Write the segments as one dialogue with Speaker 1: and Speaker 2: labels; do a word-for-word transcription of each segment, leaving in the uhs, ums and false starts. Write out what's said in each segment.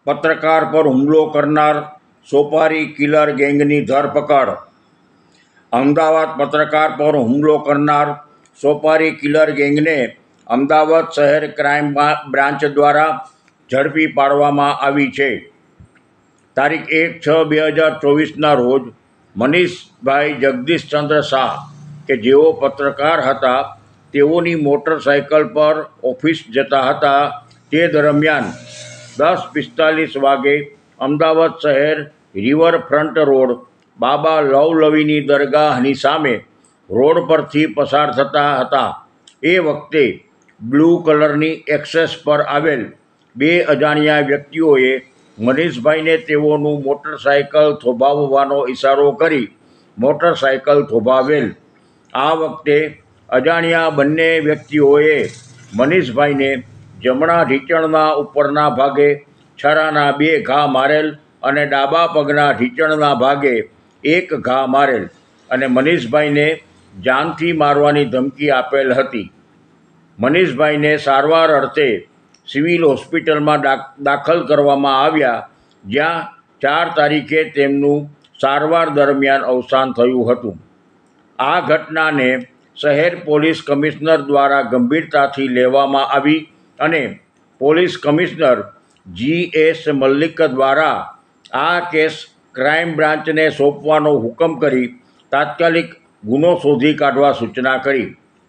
Speaker 1: પત્રકાર પર હુમલો કરનાર સોપારી કિલર ગેંગની ધરપકડ. અમદાવાદ પત્રકાર પર હુમલો કરનાર સોપારી કિલર ગેંગને અમદાવાદ શહેર ક્રાઇમ બ્રાન્ચ દ્વારા ઝડપી પાડવામાં આવી છે. તારીખ એક છ બે હજાર ચોવીસના રોજ મનીષભાઈ જગદીશચંદ્ર શાહ કે જેઓ પત્રકાર હતા, તેઓની મોટરસાઇકલ પર ઓફિસ જતા હતા. તે દરમિયાન દસ પિસ્તાલીસ વાગે અમદાવાદ શહેર રિવરફ્રન્ટ રોડ બાબા લવલવીની દરગાહની સામે રોડ પરથી પસાર થતા હતા. એ વખતે બ્લુ કલરની એક્સેસ પર આવેલ બે અજાણ્યા વ્યક્તિઓએ મનીષભાઈને તેઓનું મોટરસાઇકલ થોભાવવાનો ઇશારો કરી મોટરસાઇકલ થોભાવેલ. આ વખતે અજાણ્યા બંને વ્યક્તિઓએ મનીષભાઈને જમણા ઢીંચણના ઉપરના ભાગે છરાના બે ઘા મારેલ અને ડાબા પગના ઢીંચણના ભાગે એક ઘા મારેલ અને મનીષભાઈને જાનથી મારવાની ધમકી આપેલ હતી. મનીષભાઈને સારવાર અર્થે સિવિલ હોસ્પિટલમાં દાખલ કરવામાં આવ્યા, જ્યાં ચાર તારીખે તેમનું સારવાર દરમિયાન અવસાન થયું હતું. આ ઘટનાને શહેર પોલીસ કમિશનર દ્વારા ગંભીરતાથી લેવામાં આવી અને police commissioner G S Mallik દ્વારા આ કેસ ક્રાઇમ બ્રાન્ચને સોંપવાનો હુકમ કરી તાત્કાલિક ગુનો શોધી કાઢવા સૂચના કરી.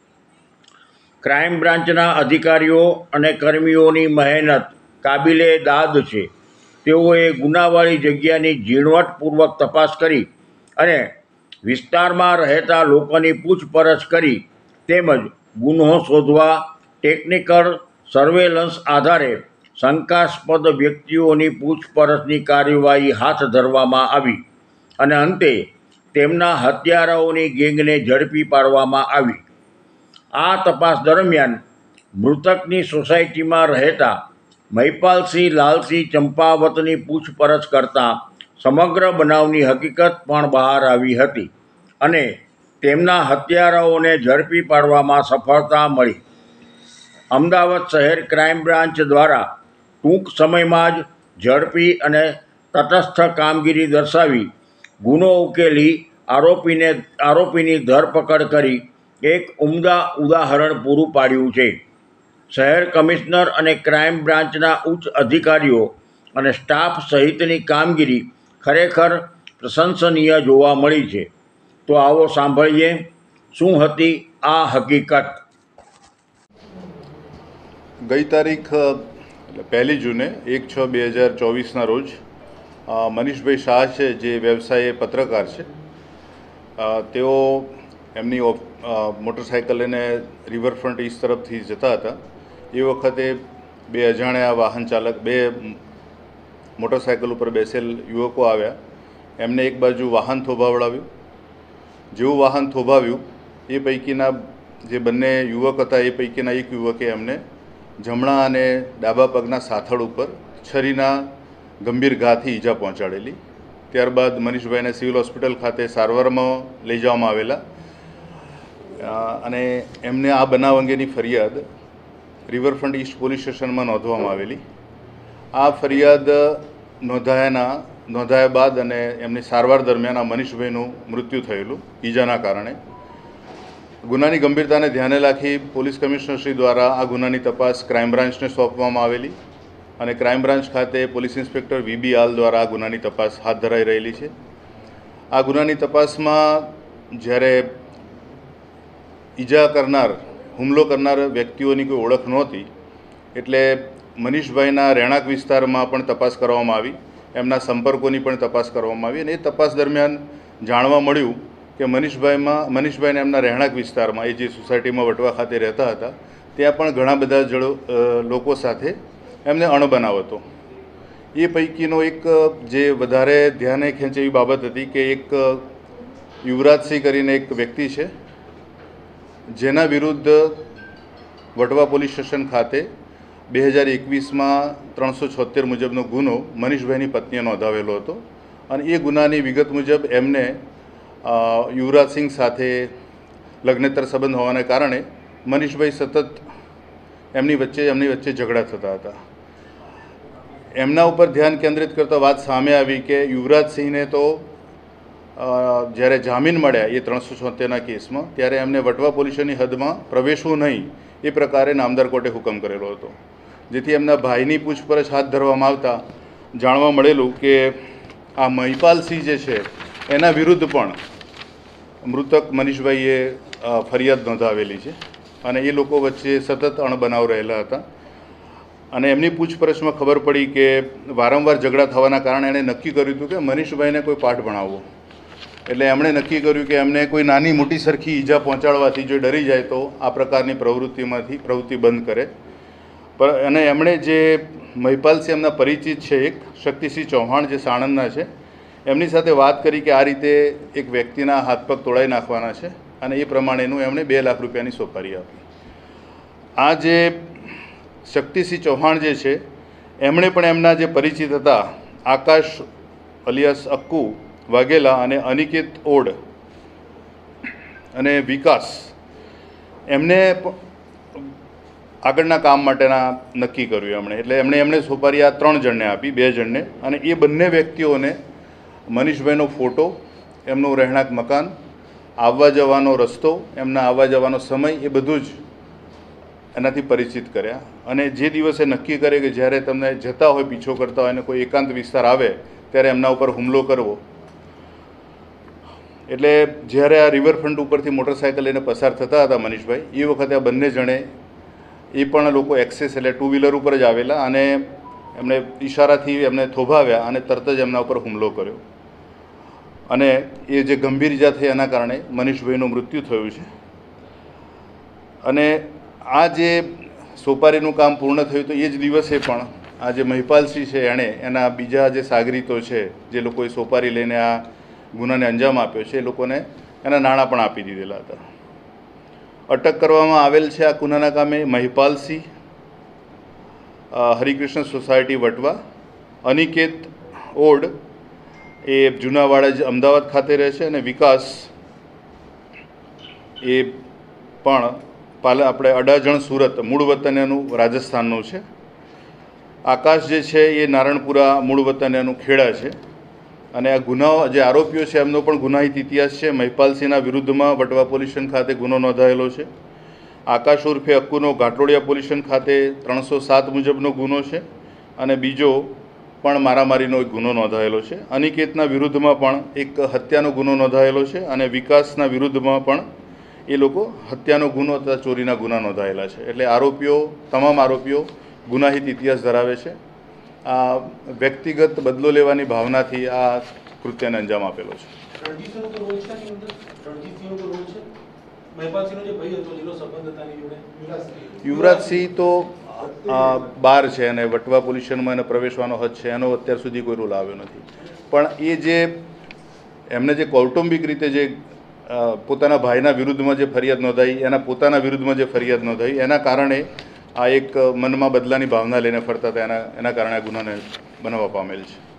Speaker 1: ક્રાઇમ બ્રાન્ચના અધિકારીઓ અને કર્મીઓની મહેનત કાબિલે દાદ છે. તેઓએ ગુનાવાળી જગ્યાની ઝીણવટપૂર્વક તપાસ કરી અને વિસ્તારમાં રહેતા લોકોની પૂછપરછ કરી તેમજ ગુનો શોધવા ટેકનિકલ સર્વેલન્સ આધારે શંકાસ્પદ વ્યક્તિઓની પૂછપરછની કાર્યવાહી હાથ ધરવામાં આવી અને અંતે તેમના હત્યારાઓની ગેંગને ઝડપી પાડવામાં આવી. આ તપાસ દરમિયાન મૃતકની સોસાયટીમાં રહેતા મહિપાલસિંહ લાલસિંહ ચંપાવતની પૂછપરછ કરતાં સમગ્ર બનાવની હકીકત પણ બહાર આવી હતી અને તેમના હત્યારાઓને ઝડપી પાડવામાં સફળતા મળી. અમદાવાદ શહેર ક્રાઇમ બ્રાન્ચ દ્વારા ટૂંક સમયમાં જ ઝડપી અને તટસ્થ કામગીરી દર્શાવી ગુનો ઉકેલી આરોપીને આરોપીની ધરપકડ કરી એક ઉમદા ઉદાહરણ પૂરું પાડ્યું છે. શહેર કમિશનર અને ક્રાઇમ બ્રાન્ચના ઉચ્ચ અધિકારીઓ અને સ્ટાફ સહિતની કામગીરી ખરેખર પ્રશંસનીય જોવા મળી છે. તો આવો સાંભળીએ શું હતી આ હકીકત.
Speaker 2: ગઈ તારીખ પહેલી જૂને એક છ બે હજાર ચોવીસના રોજ મનીષભાઈ શાહ છે, જે વ્યવસાયે પત્રકાર છે, તેઓ એમની મોટરસાઇકલ લઈને રિવરફ્રન્ટ ઈસ્ટ તરફથી જતા હતા. એ વખતે બે અજાણ્યા વાહન ચાલક બે મોટરસાઇકલ ઉપર બેસેલ યુવકો આવ્યા. એમને એક બાજુ વાહન થોભાવડાવ્યું. જેવું વાહન થોભાવ્યું એ પૈકીના જે બંને યુવક હતા એ પૈકીના એક યુવકે એમને જમણા અને ડાબા પગના સાથળ ઉપર છરીના ગંભીર ઘાથી ઈજા પહોંચાડેલી. ત્યારબાદ મનીષભાઈને સિવિલ હોસ્પિટલ ખાતે સારવારમાં લઈ જવામાં આવેલા અને એમને આ બનાવ અંગેની ફરિયાદ રિવરફ્રન્ટ ઈસ્ટ પોલીસ સ્ટેશનમાં નોંધવામાં આવેલી. આ ફરિયાદ નોંધાયાના નોંધાયા બાદ અને એમની સારવાર દરમિયાન આ મનીષભાઈનું મૃત્યુ થયેલું ઈજાના કારણે. ગુનાની ગંભીરતાને ધ્યાને રાખી પોલીસ કમિશનરશ્રી દ્વારા આ ગુનાની તપાસ ક્રાઇમ બ્રાન્ચને સોંપવામાં આવેલી અને ક્રાઇમ બ્રાન્ચ ખાતે police inspector V B Aal દ્વારા આ ગુનાની તપાસ હાથ ધરાઈ રહેલી છે. આ ગુનાની તપાસમાં જ્યારે ઈજા કરનાર હુમલો કરનાર વ્યક્તિઓની કોઈ ઓળખ નહોતી, એટલે મનીષભાઈના રહેણાંક વિસ્તારમાં પણ તપાસ કરવામાં આવી, એમના સંપર્કોની પણ તપાસ કરવામાં આવી અને એ તપાસ દરમિયાન જાણવા મળ્યું કે મનીષભાઈમાં મનીષભાઈને એમના રહેણાંક વિસ્તારમાં, એ જે સોસાયટીમાં વટવા ખાતે રહેતા હતા, ત્યાં પણ ઘણા બધા જડો લોકો સાથે એમને અણબનાવ હતો. એ પૈકીનો એક જે વધારે ધ્યાને ખેંચે એવી બાબત હતી કે એક યુવરાજસિંહ કરીને એક વ્યક્તિ છે, જેના વિરુદ્ધ વટવા પોલીસ સ્ટેશન ખાતે બે હજાર એકવીસમાં ત્રણસો છોતેર મુજબનો ગુનો મનીષભાઈની પત્નીએ નોંધાવેલો હતો અને એ ગુનાની વિગત મુજબ એમને યુવરાજસિંહ સાથે લગ્નેતર સંબંધ હોવાને કારણે મનીષભાઈ સતત એમની વચ્ચે એમની વચ્ચે ઝઘડા થતા હતા. એમના ઉપર ધ્યાન કેન્દ્રિત કરતા વાત સામે આવી કે યુવરાજસિંહને તો જ્યારે જામીન મળ્યા એ ત્રણસો છોતેરના કેસમાં ત્યારે એમને વટવા પોલીસની હદમાં પ્રવેશવું નહીં એ પ્રકારે નામદાર કોર્ટે હુકમ કરેલો હતો, જેથી એમના ભાઈની પૂછપરછ હાથ ધરવામાં આવતા જાણવા મળેલું કે આ મહિપાલસિંહ જે છે એના વિરુદ્ધ પણ મૃતક મનીષભાઈએ ફરિયાદ નોંધાવેલી છે અને એ લોકો વચ્ચે સતત અણબનાવ રહેલા હતા અને એમની પૂછપરછમાં ખબર પડી કે વારંવાર ઝઘડા થવાના કારણે એણે નક્કી કર્યું હતું કે મનીષભાઈને કોઈ પાઠ ભણાવવો. એટલે એમણે નક્કી કર્યું કે એમને કોઈ નાની મોટી સરખી ઈજા પહોંચાડવાથી જો ડરી જાય તો આ પ્રકારની પ્રવૃત્તિમાંથી પ્રવૃત્તિ બંધ કરે. પર અને એમણે જે મહિપાલસિંહ એમના પરિચિત છે એક શક્તિસિંહ ચૌહાણ જે સાણંદના છે, એમની સાથે વાત કરી કે આ રીતે એક વ્યક્તિના હાથ પગ તોડાઈ નાખવાના છે અને એ પ્રમાણેનું એમણે બે લાખ રૂપિયાની સોપારી આપી. આ જે શક્તિસિંહ ચૌહાણ જે છે એમણે પણ એમના જે પરિચિત હતા આકાશ અલિયાસ અક્કુ વાઘેલા અને અનિકેત ઓડ અને વિકાસ, એમને આગળના કામ માટેના નક્કી કર્યું એમણે. એટલે એમણે એમણે સોપારી આ ત્રણ જણને આપી, બે જણને, અને એ બંને વ્યક્તિઓને મનીષભાઈનો ફોટો, એમનું રહેણાંક મકાન, આવવા જવાનો રસ્તો, એમના આવવા જવાનો સમય એ બધું જ એનાથી પરિચિત કર્યા. અને જે દિવસે નક્કી કરે કે જ્યારે તમને જતા હોય, પીછો કરતા હોય અને કોઈ એકાંત વિસ્તાર આવે ત્યારે એમના ઉપર હુમલો કરવો. એટલે જ્યારે આ રિવરફ્રન્ટ ઉપરથી મોટરસાઇકલ લઈને પસાર થતા હતા મનીષભાઈ, એ વખતે આ બંને જણે એ પણ લોકો એક્સેસ એટલે ટુ વ્હીલર ઉપર જ આવેલા અને એમણે ઈશારાથી એમને થોભાવ્યા અને તરત જ એમના ઉપર હુમલો કર્યો અને એ જે ગંભીર ઈજા થઈ એના કારણે મનીષભાઈનું મૃત્યુ થયું છે. અને આ જે સોપારીનું કામ પૂર્ણ થયું તો એ જ દિવસે પણ આ જે મહિપાલસિંહ છે એણે એના બીજા જે સાગરીતો છે જે લોકોએ સોપારી લઈને આ ગુનાને અંજામ આપ્યો છે એ લોકોને એના નાણાં પણ આપી દીધેલા હતા. અટક કરવામાં આવેલ છે આ ગુનાના કામે મહિપાલસિંહ, હરિકૃષ્ણ સોસાયટી વટવા, અનિકેત ઓડ એ જૂનાવાડા જ અમદાવાદ ખાતે રહે છે અને વિકાસ એ પણ પાલા આપણે અડાજણ સુરત મૂળ વતન એનું રાજસ્થાનનું છે. આકાશ જે છે એ નારણપુરા મૂળ વતન એનું ખેડા છે. અને આ ગુનાઓ જે આરોપીઓ છે એમનો પણ ગુનાહિત ઇતિહાસ છે. મહિપાલસિંહના વિરુદ્ધમાં વટવા પોલીસ સ્ટેશન ખાતે ગુનો નોંધાયેલો છે. આકાશ ઉર્ફે અક્કુનો ઘાટોડિયા પોલીસ સ્ટેશન ખાતે ત્રણસો સાત મુજબનો ગુનો છે અને બીજો પણ મારામારીનો એક ગુનો નોંધાયેલો છે. અનિકેતના વિરુદ્ધમાં પણ એક હત્યાનો ગુનો નોંધાયેલો છે અને વિકાસના વિરુદ્ધમાં પણ એ લોકો હત્યાનો ગુનો તથા ચોરીના ગુના નોંધાયેલા છે. એટલે આરોપીઓ તમામ આરોપીઓ ગુનાહિત ઇતિહાસ ધરાવે છે. આ વ્યક્તિગત બદલો લેવાની ભાવનાથી આ કૃત્યને અંજામ આપેલો છે. યુવરાજસિંહ તો બાર છે અને વટવા પોલીસ સ્ટેશનમાં એને પ્રવેશવાનો હદ છે, એનો અત્યાર સુધી કોઈ રોલ આવ્યો નથી. પણ એ જે એમને જે કૌટુંબિક રીતે જે પોતાના ભાઈના વિરુદ્ધમાં જે ફરિયાદ નોંધાઈ, એના પોતાના વિરુદ્ધમાં જે ફરિયાદ નોંધાઈ, એના કારણે આ એક મનમાં બદલાની ભાવના લઈને ફરતા હતા, એના એના કારણે આ ગુનાને બનાવવા પામેલ છે.